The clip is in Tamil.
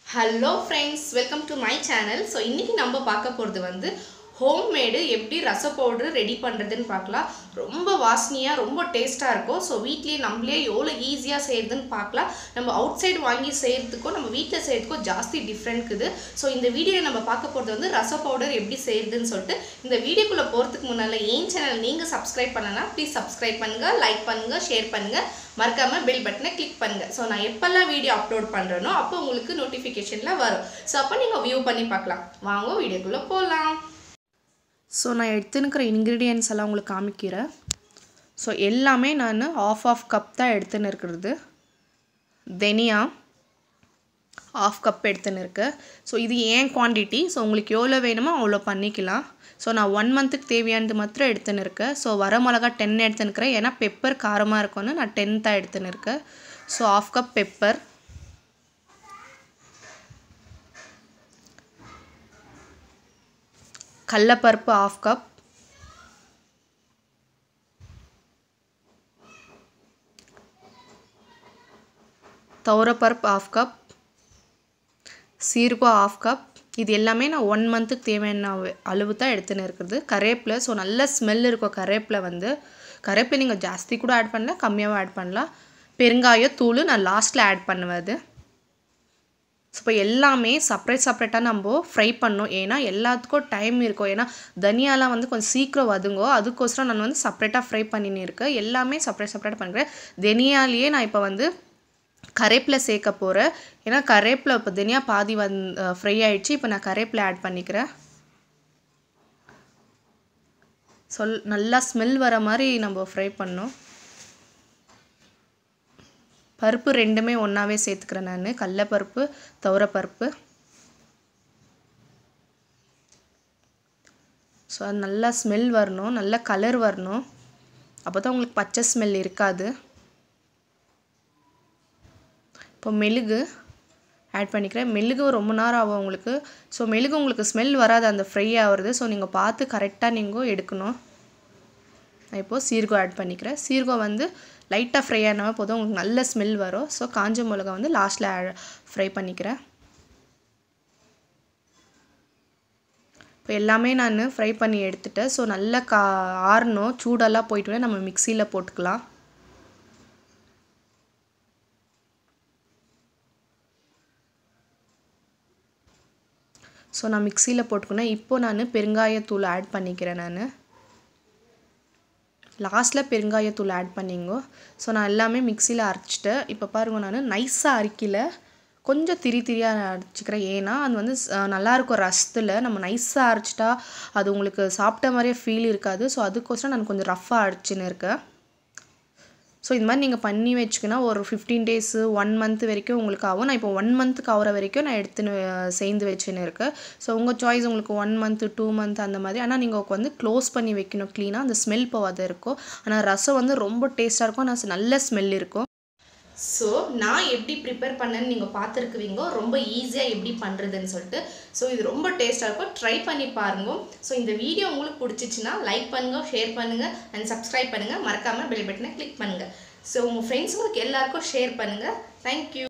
Hello friends, welcome to my channel. So இன்னைக்கு நம்ம பார்க்க போறது வந்து ஹோம்மேட் எப்படி ரச பவுடர் ரெடி பண்றதுன்னு பார்க்கலாம். ரொம்ப வாசனையா ரொம்ப டேஸ்டா இருக்கும். சோ வீட்லயே நம்மளே எவ்வளவு ஈஸியா செய்யறதுன்னு பார்க்கலாம். நம்ம அவுட் சைடு வாங்கி செய்யறதுக்கும் நம்ம வீட்ல செய்யறதுக்கும் ஜாஸ்தி டிஃபரண்ட் இருக்குது. சோ இந்த வீடியோல நம்ம பார்க்க போறது வந்து ரச பவுடர் எப்படி செய்யறதுன்னு சொல்லிட்டு இந்த வீடியோக்குள்ள போறதுக்கு முன்னால என் சேனல் நீங்க Subscribe பண்ணலனா ப்ளீஸ் Subscribe பண்ணுங்க, லைக் பண்ணுங்க, ஷேர் பண்ணுங்க. மறக்காம பெல் பட்டனை கிளிக் பண்ணுங்க. சோ நான் எப்பெல்லாம் வீடியோ அப்லோட் பண்றேனோ அப்போ உங்களுக்கு நோட்டிஃபிகேஷன்ல வரும். சோ அப்ப நீங்க வியூ பண்ணி பார்க்கலாம். வாங்க வீடியோக்குள்ள போலாம். சோ நான் எடுத்துக்கிற ingredients எல்லாம் உங்களுக்கு காமிக்கிறேன். சோ எல்லாமே நான் half கப் தான் எடுத்துன்னு இருக்குது. தனியா half கப் எடுத்துன்னு இருக்கு. சோ இது ஏன் குவாண்டிட்டி. சோ உங்களுக்கு எவ்வளவு வேணுமோ அவ்வளவு பண்ணிக்கலாம். சோ நான் 1 மந்த்க்கு தேவையானது மட்டும் எடுத்துன்னு இருக்கேன். சோ வரமிளகாய் 10 எடுத்துன்னு இருக்கேன். ஏனா பெப்பர் காரமா இருக்கும்னு நான் 10 தான் எடுத்துன்னு இருக்கேன். சோ half கப் பெப்பர், கடலைப்பருப்பு half கப், துவரப்பருப்பு half கப், சீரகம் half கப். இது எல்லாமே நான் 1 மந்த்க்கு தேவையான அளவு தான் எடுத்துன்னு இருக்குது. கரேப்பிலை, சோ நல்ல ஸ்மெல் இருக்கும் கரேப்பிலை வந்து. கரேப்பிலை நீங்க ಜಾಸ್ತಿ கூட ஆட் பண்ணலாம், கம்மியாவும் ஆட் பண்ணலாம். பெருங்காய தூள் நான் லாஸ்ட்ல ஆட் பண்ணுவேன். சோ இப்போ எல்லாமே செப்பரேட்டா நம்ம ஃப்ரை பண்ணனும். ஏனா எல்லாத்துக்கும் டைம் இருக்கும். ஏனா தனியாலாம் வந்து கொஞ்சம் சீக்கிரம் வதங்கும். அதுக்கோசரம் நான் வந்து செப்பரேட்டா ஃப்ரை பண்ணினே இருக்கேன். எல்லாமே செப்பரேட்டா பண்றேன். தனியாலியே நான் இப்போ வந்து கரேப்பிலை சேர்க்க போறேன். ஏனா கரேப்பிலை இப்ப தனியா பாதி ஃப்ரை ஆயிடுச்சு. இப்போ நான் கரேப்பிலை ஆட் பண்ணிக்கிறேன். நல்லா ஸ்மெல் வர மாதிரி நம்ம ஃப்ரை பண்ணனும். பருப்பு ரெண்டுமே ஒண்ணாவே சேர்த்துக்கிறேன் நான். கடலைப்பருப்பு, துவரப்பருப்பு. சோ நல்லா ஸ்மெல் வரணும், நல்ல கலர் வரணும். அப்பதான் உங்களுக்கு பச்சை ஸ்மெல் இருக்காது. இப்போ மெழுகு ஆட் பண்ணிக்கிறேன். மெழுகு ரொம்ப நேரம் ஆகும் உங்களுக்கு. சோ மெழுகு உங்களுக்கு ஸ்மெல் வராது அந்த ஃப்ரை ஆவறது. சோ நீங்க பார்த்து கரெக்ட்டா நீங்க எடுக்கணும். நான் இப்போ சீரகம் ஆட் பண்ணிக்கிறேன். சீரகம் வந்து லைட்டா ஃப்ரை ஆனா போதும் உங்களுக்கு நல்ல ஸ்மெல் வரும். சோ காஞ்ச மிளகாய் வந்து லாஸ்ட்ல ஃப்ரை பண்ணிக்கிறேன். இப்போ எல்லாமே நான் ஃப்ரை பண்ணி எடுத்துட்டேன். சோ நல்ல ஆறணும், சூடெல்லாம் போய்ட்டோனே நம்ம மிக்ஸில போட்டுக்கலாம். சோ நான் மிக்ஸில போட்டுக்கணும். இப்போ நான் பெருங்காய தூள் ஆட் பண்ணிக்கிறேன் நான். லாஸ்ட்ல பெருங்காய தூள் ஆட் பண்ணிங்கோ. சோ நான் எல்லாமே மிக்ஸில அரைச்சிட்டேன். இப்போ பாருங்க நான் நைஸா அரைக்கல. கொஞ்சம் திரியா அரைச்சிக்கிறேன். ஏனா அது வந்து நல்லா இருக்கும் ரசத்துல. நம்ம நைஸா அரைச்சிட்டா அது உங்களுக்கு சாப்பிட்ட மாதிரியே ஃபீல் இருக்காது. சோ அதுக்கோசரம் நான் கொஞ்சம் ரஃப்பா அரைச்சின்னு இருக்கேன். சோ இந்த மாதிரி நீங்க பண்ணி வெச்சுக்கினா ஒரு 15 டேஸ் 1 மந்த் வரைக்கும் உங்களுக்கு ஆகும். நான் இப்போ 1 மந்த்க்கு ஆவற வரைக்கும் நான் எடுத்து சேர்ந்து வெச்சின்னு இருக்கேன். சோ உங்க சாய்ஸ் உங்களுக்கு 1 மந்த் 2 மந்த் அந்த மாதிரி. ஆனா நீங்க வந்து க்ளோஸ் பண்ணி வைக்கணும் க்ளீனா. அந்த ஸ்மெல் போவாத இருக்கும். ஆனா ரசம் வந்து ரொம்ப டேஸ்டா இருக்கும். நல்ல ஸ்மெல் இருக்கும். சோ நான் எப்படி ப்ரிப்பேர் பண்ணேன்னு நீங்க பாத்துருக்கீங்க. ரொம்ப ஈஸியா எப்படி பண்றதுன்னு சொல்லிட்டு. சோ இது ரொம்ப டேஸ்டா இருக்கும். ட்ரை பண்ணி பாருங்க. சோ இந்த வீடியோ உங்களுக்கு பிடிச்சிச்சுனா லைக் பண்ணுங்க, ஷேர் பண்ணுங்க and Subscribe பண்ணுங்க. மறக்காம பெல் பட்டனை கிளிக் பண்ணுங்க. சோ உங்க फ्रेंड्स எல்லாருக்கும் ஷேர் பண்ணுங்க. Thank you.